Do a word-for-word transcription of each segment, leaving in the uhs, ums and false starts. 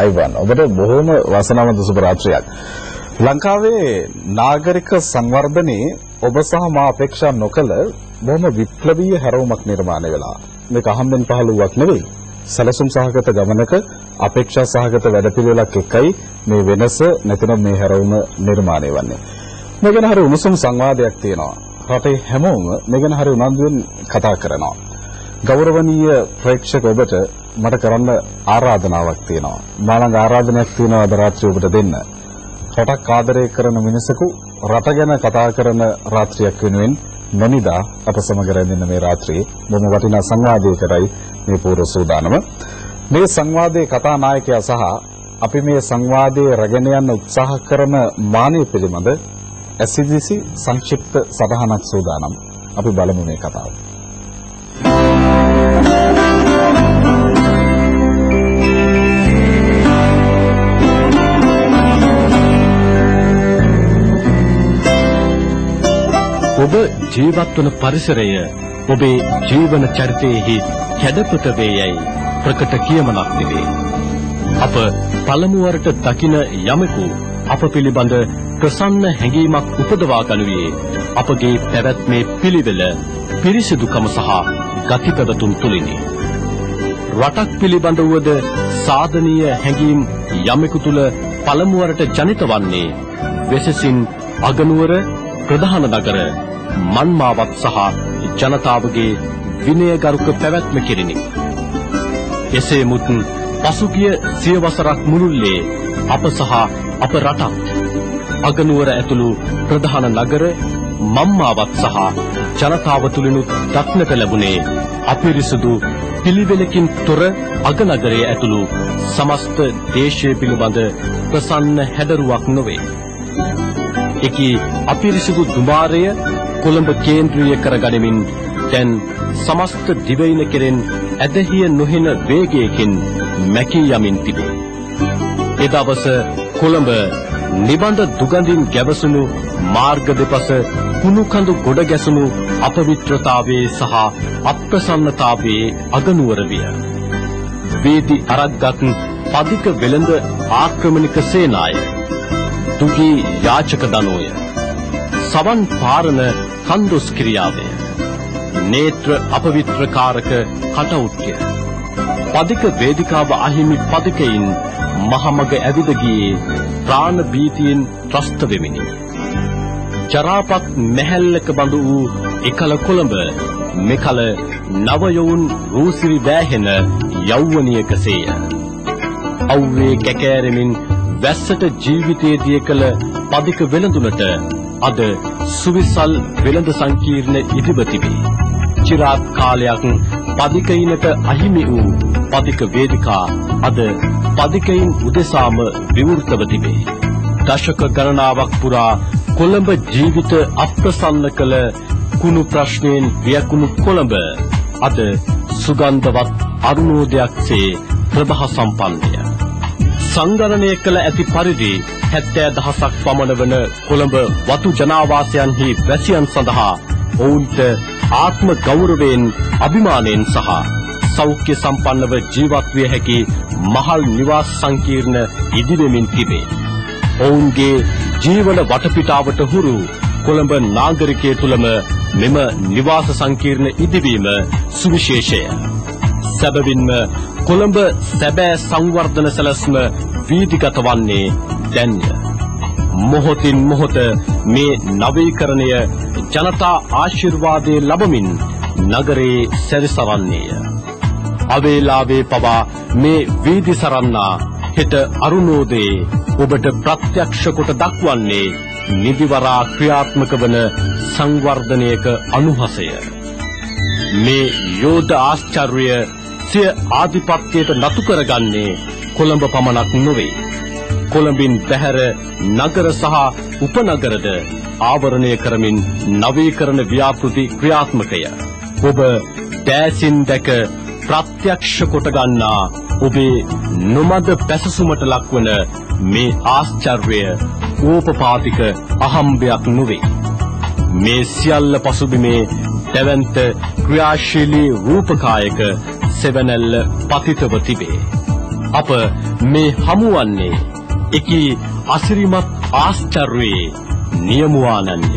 Ivan ඔබට බොහොම වාසනාවන්ත සුබ රාත්‍රියක්. ලංකාවේ නාගරික සංවර්ධනයේ ඔබ සහ මා අපේක්ෂා නොකළ බොහොම විප්ලවීය හැරවුමක් නිර්මාණය වෙලා. මේක අහම්බෙන් පහළුවක් නෙවෙයි. සැලසුම් සහගත ගමනක අපේක්ෂා සහගත වැඩපිළිවෙලක් එක්කයි මේ වෙනස නැතිනම් මේ හැරවුම නිර්මාණය වන්නේ. මේ ගැන හරි උණුසුම් සංවාදයක් තියෙනවා. රටේ හැමෝම මේ ගැන හරි උනන්දුවෙන් කතා කරනවා. ගෞරවනීය ප්‍රේක්ෂක ඔබට මට කරන්න ආරාධනාවක් තියෙනවා. මා ළඟ ආරාධනයක් තියෙනවා අද රාත්‍රියේ ඔබට දෙන්න. රටක් ආදරය කරන මිනිසෙකු රට ගැන කතා කරන රාත්‍රියක් වෙනුවෙන් නොනිදා අප සමග රැඳෙන මේ රාත්‍රියේ බොහොම වටිනා සංවාදයකටයි මේ පූර්ව සූදානම. මේ සංවාදයේ කතා නායකයා සහ අපි මේ සංවාදයේ රැගෙන යන්න උත්සාහ කරන මානය පිළිබඳ S E C සංක්ෂිප්ත සටහනක් සූදානම්. අපි බලමු මේ කතාව. ඔබ ජීවත් වන පරිසරය ඔබේ ජීවන චරිතයෙහි කැඩපත වේයයි ප්‍රකට කියමනක් තිබේ. අප පළමු වරට දකින යමෙකු අප පිළිබඳ ප්‍රසන්න හැඟීමක් උපදවා ගනුයේ අපගේ පැවැත්මේ පිළිවෙල පිරිසිදුකම සහ ගතිපැවතුම් තුලිනි. රටක් පිළිබඳවද සාධනීය හැඟීම් යමෙකු තුල පළමු වරට ජනිත වන්නේ වෙසසින් අගනුවර ප්‍රධාන නගර මන්මාවත් සහ ජනතාවගේ විනයගරුක පැවැත්ම කෙරිනි. එසේ මුත් පසුගිය සිය වසරක් මුළුල්ලේ අප සහ අප රටත් අගනුවර ඇතුළු ප්‍රධාන නගර මන්මාවත් සහ ජනතාව තුළිනුත් දක්නට ලැබුණේ අපිරිසුදු පිළිවෙලකින් තොර අගනගරයේ ඇතුළු සමස්ත දේශය පිළිබඳ ප්‍රසන්න හැඩරුවක් නොවේ. එකී අපිරිසිදු දුමාරය කොළඹ කේන්ද්‍රීය කරගනිමින් දැන් සමස්ත දිවයින කෙරෙන් ඇදහිය නොහෙන වේගයකින් මැකී යමින් තිබේ. එදවස කොළඹ නිබඳ දුගඳින් ගැවසුණු මාර්ග දෙපස කුණු කඳු ගොඩ ගැසුණු අපවිත්‍රතාවයේ සහ අප්‍රසන්නතාවයේ අගනුවර විය. වේදි අරක්ගත් පදික වෙළඳ ආක්‍රමණික සේනාය, දුගී යාචක දනෝය, සවන් පාරන කන්දොස් ක්‍රියාවය, නේත්‍ර අපවිත්‍රකාරක කටවුත්ය, පදික වේදිකාව අහිමි පදිකයින් මහමග ඇවිද ගියේ ප්‍රාණ භීතියෙන් ත්‍රස්ත වෙමිනි. ජරාපත් මැහැල්ලක බඳු වූ එකල කොළඹ මෙකල නවයවුන් රූසිරි බෑහෙන යෞවනියකසේය. අව්වේ කැකෑරෙමින් වැස්සට ජීවිතයේ දිය කළ පදික වෙළඳුනට අද සුවිසල් වෙළඳ සංකීර්ණ ඉදිව තිබේ. චිරාත් කාලයක් පදිකයිනට අහිමි වූ පදික වේදිකා අද පදිකයින් උදෙසාම විවෘතව තිබේ. දශක ගණනාවක් පුරා කොළඹ ජීවිත අප්‍රසන්න කළ කුණු ප්‍රශ්නයෙන් වියකුණු කොළඹ අද සුගන්ධවත් අරුණෝදයක්සේ ප්‍රභා සම්පන්නය. සංගණනය කළ ඇති පරිදි හැත්තෑ දහසක් පමණ වන කොළඹ වතු ජනාවාසයන්හි වැසියන් සඳහා ඔවුන්ට ආත්ම ගෞරවයෙන් අභිමානයෙන් සහ සෞඛ්‍ය සම්පන්නව ජීවත් විය හැකි මහල් නිවාස සංකීර්ණ ඉදිවෙමින් තිබේ. ඔවුන්ගේ ජීවන වටපිටාවට හුරු කොළඹ නාගරිකය තුළම මෙම නිවාස සංකීර්ණ ඉදිවීම සුවිශේෂය. සැබවින්ම කොළඹ සැබෑ සංවර්ධන සැලැස්ම වීදිගත වන්නේ දැන්ය. මොහොතින් මොහොත මේ නවීකරණය ජනතා ආශිර්වාදයේ ලබමින් නගරයේ සැරිසරන්නේය. අවේලාවේ පවා මේ වීදි සරන්නා හෙට අරුණෝදයේ ඔබට ප්‍රත්‍යක්ෂ කොට දක්වන්නේ නිදිවරා ක්‍රියාත්මක වන සංවර්ධනයක අනුහසය. මේ යෝධ ආශ්චර්ය සිය ආධිපත්‍යයට නතු කරගන්නේ කොළඹ පමණක් නොවේ. කොළඹින් බැහැර නගර සහ උපනගරද ආවරණය කරමින් නවීකරණ ව්‍යාපෘති ක්‍රියාත්මකය. ඔබ දෑසින් දැක ප්‍රත්‍යක්ෂ කොට ගන්නා ඔබේ නොමද පැසසුමට ලක්වන මේ ආශ්චර්ය ඕපපාතික අහම්බයක් නොවේ. මේ සියල්ල පසුබිමේ දැවැන්ත ක්‍රියාශීලී රූපකායක සෙවණැල්ල පතිතව තිබේ. අප මේ හමුවන්නේ එකී අසිරිමත් ආශ්චර්යයේ නියමුවානන්ය.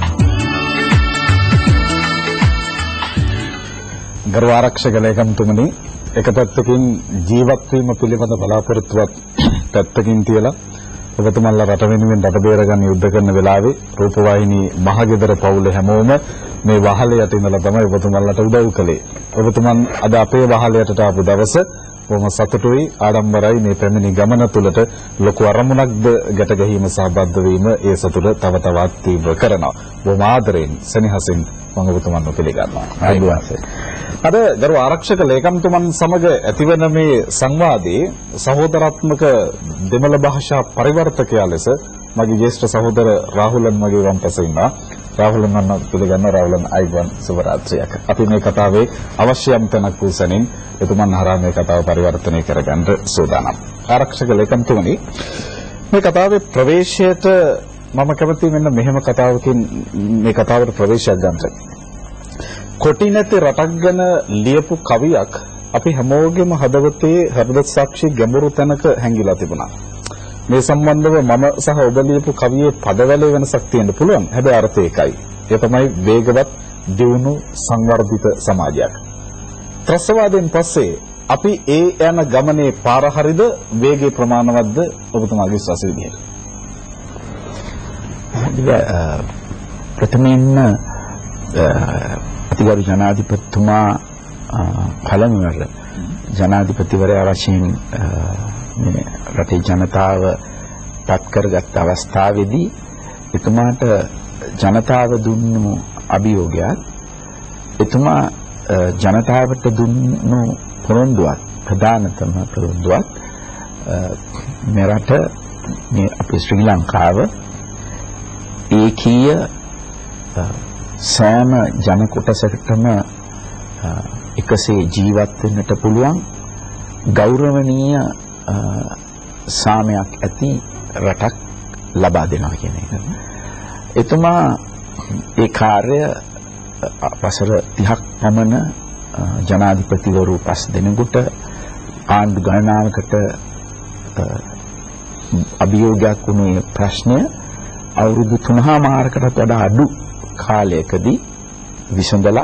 ගරු ආරක්ෂක ලේකම්තුමනි, එක පැත්තකින් ජීවත් වීම පිළිබඳ බලාපොරොත්තුවක් පැත්තකින් තියලා ඔබතුමන්ලා රට වෙනුවෙන් රට බේරගන්න යුද්ධ කරන වෙලාවේ රූපවාහිනී මහගෙදර පවුලේ හැමෝම මේ වහලේ යට ඉඳලා තමයි ඔබතුමන්ලාට උදව් කළේ. ඔබතුමන් අද අපේ වහලයට ආපු දවස බොහොම සතුටුයි, ආඩම්බරයි. මේ පැමිණි ගමන තුළට ලොකු අරමුණක්ද ගැට ගැහිම සහබද්ධ වීම ඒ සතුට තව තවත් තීව්‍ර කරනවා. බොහොම ආදරෙන් සෙනෙහසින් මම ඔබතුමන්ව පිළිගන්නවා. ආයිබෝවන්. අද ගරු ආරක්ෂක ලේකම්තුමන් සමග ඇතිවන මේ සංවාදයේ සහෝදරාත්මක දෙමළ භාෂා පරිවර්තකයා ලෙස මගේ ජ්‍යෙෂ්ඨ සහෝදර රාහුලන් මගේ වම්පස ඉන්නවා. රාහුලන් මම පිළිගන්න. රාහුලන් ආයිබෝවන්, සුබ රාත්‍රියක්. අපි මේ කතාවේ අවශ්‍ය යම් තැනක් වූසනින් එතුමන් හරහා මේ කතාව පරිවර්තනය කරගන්න සූදානම්. ආරක්ෂක ලේකම්තුමනි, මේ කතාවේ ප්‍රවේශයට මම කැමති මෙන්න මෙහෙම කතාවකින් මේ කතාවට ප්‍රවේශයක් ගන්නට. කොටි නැති රටක් ගැන ලියපු කවියක් අපි හැමෝගෙම හදවතේ හෘද සාක්ෂි ගැඹුරු තැනක හැංගිලා තිබුණා. මේ සම්බන්ධව මම සහ ඔබ ලියපු කවියේ පදවැලේ වෙනසක් තියෙන්න පුළුවන්. හැබැයි අර්ථය එකයි. ඒ තමයි වේගවත්, දියුණු, සංවර්ධිත සමාජයක්. ත්‍රස්තවාදයෙන් පස්සේ අපි ඒ යන ගමනේ පාර හරිද, වේගයේ ප්‍රමාණවත්ද ඔබතුමාගේ විශ්වාසය විදිහට? ප්‍රථමයෙන්ම අතිගරු ජනාධිපතිතුමා පළමුවර ජනාධිපතිවරයා වශයෙන් මේ රටේ ජනතාව පත් කරගත් අවස්ථාවේදී එතුමාට ජනතාව දුන්නු අභියෝගයක්, එතුමා ජනතාවට දුන්නු පොරොන්දුවක්, ප්‍රධානතම පොරොන්දුවක් මේ රට, මේ අපේ ශ්‍රී ලංකාව ඒකීය සෑම ජන කොටසකටම එකසේ ජීවත් වෙන්නට පුළුවන් ගෞරවනීය සාමයක් ඇති රටක් ලබා දෙනවා කියන එක. එතුමා ඒ කාර්ය වසර තිහක් පමණ ජනාධිපතිවරු පස් දෙනෙකුට ආණ්ඩු ගණනාවකට අභියෝගයක් වුණු මේ ප්‍රශ්නය අවුරුදු තුනමාරකටත් වඩා අඩු කාලයකදී විසඳලා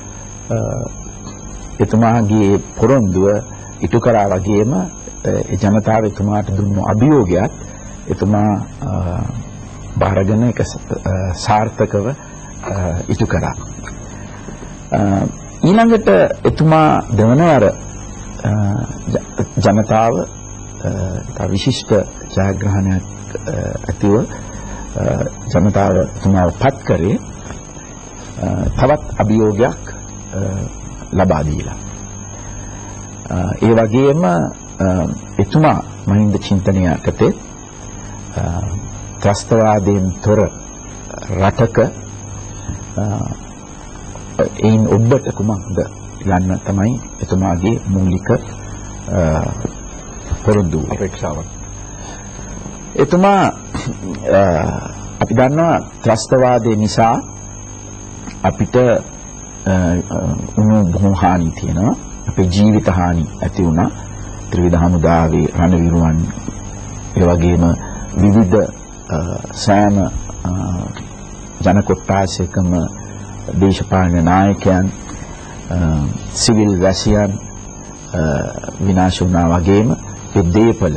එතුමාගේ පොරොන්දුව ඉටු කරා වගේම ඒ ජනතාව එතුමාට දුන්නු අභියෝගයක් එතුමා බාරගෙන එක සාර්ථකව ඉටු කරා. ඊළඟට එතුමා දෙවනවර ජනතාව විශිෂ්ට ජයග්‍රහණයක් ඇතිව ජනතාව එතුමාව පත් කරේ තවත් අභියෝගයක් ලබා දීලා. ඒ වගේම එතුමා මහින්ද චින්තනය යටතේ ත්‍රස්තවාදයෙන් තොර රටක එයින් ඔබට කුමක්ද යන්න තමයි එතුමාගේ මූලික පොරොන්දු අපේක්ෂාවක්. එතුමා අපි දන්නවා ත්‍රස්තවාදය නිසා අපිට උණු බොහෝ හානි තියෙනවා. අපේ ජීවිත හානි ඇති වුණා. ත්‍රිවිධ හමුදාවේ රණවිරුවන්, ඒ වගේම විවිධ සෑම ජන කොට්ටාසයකම දේශපාලන නායකයන්, සිවිල් වැසියන් විනාශ වුණා වගේම ඒ දේපල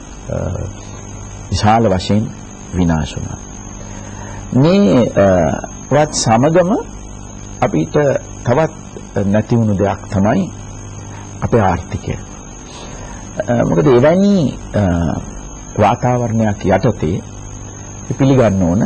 විශාල වශයෙන් විනාශ වුණා. මේ වත් සමගම අපිට තවත් නැති වුණු දෙයක් තමයි අපේ ආර්ථිකය. මොකද එවැනි වාතාවරණයක් යටතේ පිළිගන්න ඕන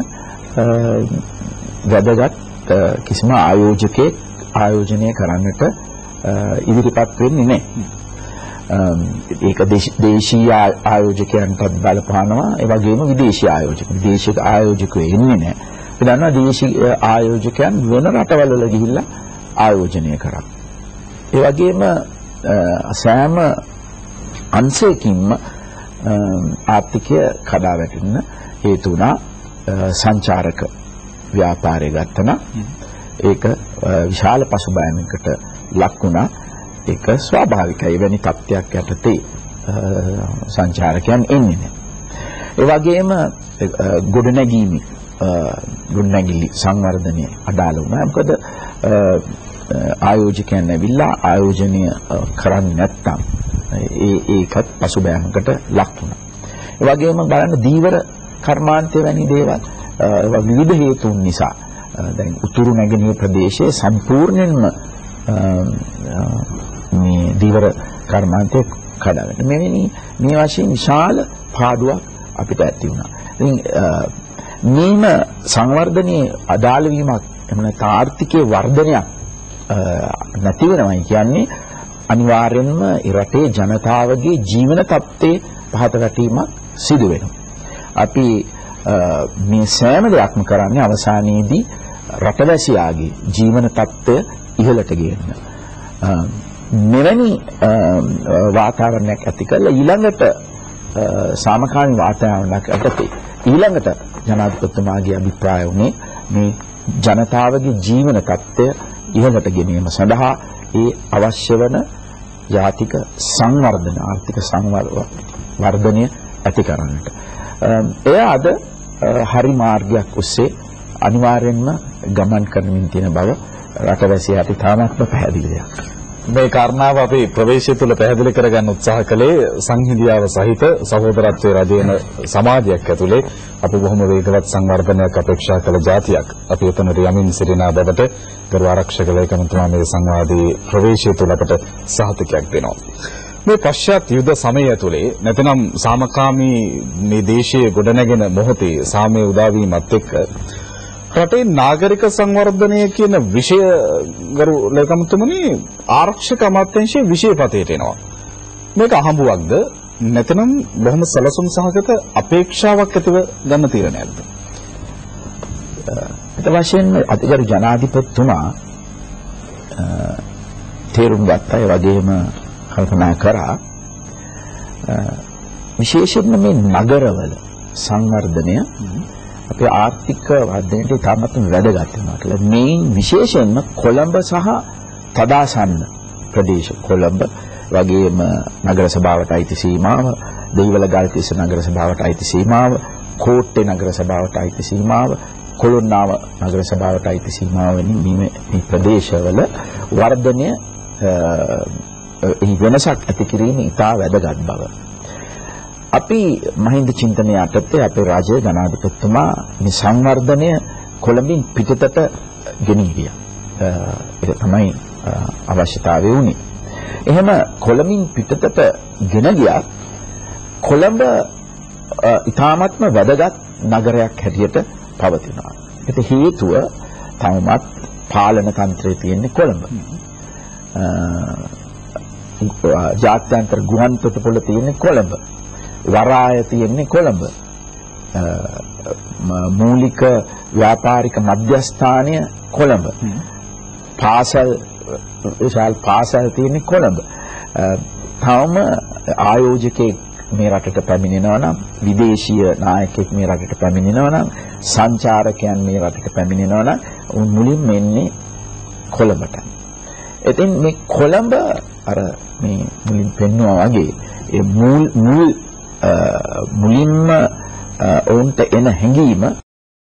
වැදගත් කිසිම ආයෝජකයෙක් ආයෝජනය කරන්නට ඉදිරිපත් වෙන්නේ නැහැ. ඒක දේශීය ආයෝජකයන්ටත් බලපානවා, ඒ වගේම විදේශීය ආයෝජක. විදේශීය ආයෝජකයෝ එන්නේ නැහැ. අපි දන්නවා දේශීය ආයෝජකයන් වෙන රටවල වල ගිහිල්ලා ආයෝජනය කරා. ඒ වගේම සෑම අංශයකින්ම ආර්ථිකය කඩා වැටෙන්න හේතු වුණා. සංචාරක ව්‍යාපාරය ගත්තම ඒක විශාල පසුබෑමකට ලක් වුණා. ඒක ස්වාභාවිකයි. එවැනි තත්ත්වයක් යටතේ සංචාරකයන් එන්නේ නැහැ. ඒ වගේම ගොඩනැගීම ගොඩනැගිලි සංවර්ධනය අඩාල වුණා. මොකද ආයෝජකයන් ඇවිල්ලා ආයෝජනය කරන්නේ නැත්නම් ඒ ඒකත් පසුබෑමකට ලක් වුණා. ඒ වගේම බලන්න දීවර කර්මාන්තය වැනි දේවල් විවිධ හේතුන් නිසා දැන් උතුරු නැගෙනහිර ප්‍රදේශයේ සම්පූර්ණයෙන්ම මේ දීවර කර්මාන්තය කඩාගෙන මෙවැනි මේ වශයෙන් විශාල පාඩුවක් අපිට ඇති වුණා. ඉතින් මේම සංවර්ධනයේ අදාළ වීමක් එහෙම නැත්නම් ආර්ථිකයේ වර්ධනයක් නැති වෙනවයි කියන්නේ අනිවාර්යෙන්ම රටේ ජනතාවගේ ජීවන තත්ත්වයේ පහත වැටීමක් සිදු වෙනවා. අපි මේ සෑම දෙයක්ම කරන්නේ අවසානයේදී රටවැසියාගේ ජීවන තත්ත්වය ඉහළට ගේන්න. මෙවැනි වාතාවරණයක් ඇති කරලා ඊළඟට සාමකාමී වාතාවරණයක් ඇතිතේ ඊළඟට ජනාධිපතිතුමාගේ අභිප්‍රාය වුණේ මේ ජනතාවගේ ජීවන තත්ත්වය ඉහළට ගෙනීම සඳහා ඒ අවශ්‍ය වන ජාතික සංවර්ධන ආර්ථික සංවර්ධනය ඇති කරන්නට. එය අද හරි මාර්ගයක් ඔස්සේ අනිවාර්යෙන්ම ගමන් කරමින් තියෙන බව රටවැසියාට තාමත්ම පැහැදිලි දෙයක්. මේ කාරණාව අපි ප්‍රවේශය තුළ පැහැදිලි කරගන්න උත්සාහ කළේ සංහිඳියාව සහිත සහෝදරත්වයේ රැඳෙන සමාජයක් ඇතුලේ අපි බොහොම වේගවත් සංවර්ධනයක් අපේක්ෂා කළ ජාතියක්. අපි එතන යමින් සිටින බවට ගරු ආරක්ෂක ලේකම්තුමා මේ සංවාදයේ ප්‍රවේශය තුළ අපට සහතිකයක් දෙනවා. මේ පශ්චාත් යුද සමය ඇතුලේ නැතිනම් සාමකාමී මේ දේශයේ ගොඩනැගෙන මොහොතේ සාමයේ උදාවීමත් එක්ක රටේ නාගරික සංවර්ධනය කියන විෂය ගරු ලේකම්තුමනි ආරක්ෂක අමාත්‍යාංශයේ විෂයපතේට එනවා. මේක අහඹුවක්ද නැත්නම් බොහොම සැලසුම් සහගත අපේක්ෂාවක් ඇතිව ගන්න තීරණයක්ද? අත වශයෙන්ම අතිගරු ජනාධිපතිතුමා තේරුම් ගත්තා. ඒ වගේම කල්පනා කරා විශේෂයෙන්ම මේ නගරවල සංවර්ධනය අපේ ආර්ථික වර්ධනයට ඉතාමත් වැදගත් වෙනවා කියලා. මේ විශේෂයෙන්ම කොළඹ සහ තදාසන්න ප්‍රදේශ කොළඹ වගේම නගර සභාවට අයිති සීමාව, දෙහිවල ගල්කිස්ස නගර සභාවට අයිති සීමාව, කෝට්ටේ නගර සභාවට අයිති සීමාව, කොළොන්නාව නගර සභාවට අයිති සීමාව වැනි මේ ප්‍රදේශවල වර්ධනය වෙනසක් ඇති කිරීම ඉතා වැදගත් බව. අපි මහින්ද චින්තනයේ යටතේ අපේ රාජ්‍ය ජනාධිපතිතුමා මේ සංවර්ධනය කොළඹින් පිටතට ගෙනිහියා. ඒක තමයි අවශ්‍යතාවය වුණේ. එහෙම කොළඹින් පිටතට ගෙන ගියා කොළඹ ඉතාමත්ම වැදගත් නගරයක් හැටියට පවතිනවා. ඒකට හේතුව තවමත් පාලන තන්ත්‍රයේ තියෙන්නේ කොළඹ. ජාත්‍යන්තර ගුවන් තොටුපොළ තියෙන්නේ කොළඹ. වරාය තියෙන්නේ කොළඹ. මූලික ව්‍යාපාරික මධ්‍යස්ථානය කොළඹ. පාසල් විශාල පාසල් තියෙන්නේ කොළඹ. තවම ආයෝජකෙක් මේ රටට පැමිණෙනවා නම්, විදේශීය නායකයෙක් මේ රටට පැමිණෙනවා නම්, සංචාරකයන් මේ රටට පැමිණෙනවා නම් උන් මුලින්ම එන්නේ කොළඹට. ඉතින් මේ කොළඹ අර මේ මුලින් පෙන්වුවා වගේ ඒ මුල් මුල් මුලින්ම ඔවුන්ට එන හැඟීම